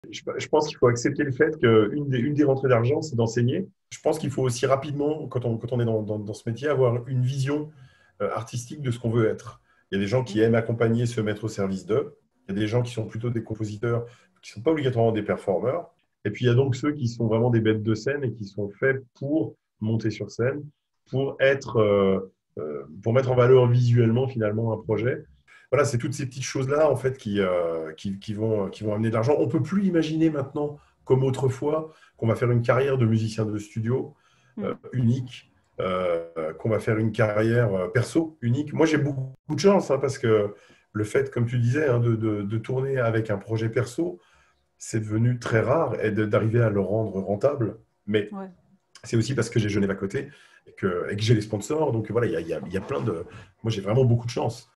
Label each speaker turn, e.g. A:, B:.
A: Je pense qu'il faut accepter le fait une des rentrées d'argent, c'est d'enseigner. Je pense qu'il faut aussi rapidement, quand on est dans ce métier, avoir une vision artistique de ce qu'on veut être. Il y a des gens qui
B: Mhm.
A: aiment accompagner, se mettre au service d'eux. Il y a des gens qui sont plutôt des compositeurs, qui ne sont pas obligatoirement des performeurs. Et puis, il y a donc ceux qui sont vraiment des bêtes de scène et qui sont faits pour monter sur scène, pour pour mettre en valeur visuellement, finalement, un projet. Voilà, c'est toutes ces petites choses-là, en fait, qui vont amener de l'argent. On ne peut plus imaginer maintenant, comme autrefois, qu'on va faire une carrière de musicien de studio
B: Mhm.
A: unique, qu'on va faire une carrière perso unique. Moi, j'ai beaucoup de chance, hein, parce que le fait, comme tu disais, hein, de tourner avec un projet perso, c'est devenu très rare et d'arriver à le rendre rentable. Mais
B: Ouais.
A: c'est aussi parce que j'ai Genève à côté et que j'ai les sponsors. Donc voilà, il y a plein de... Moi, j'ai vraiment beaucoup de chance.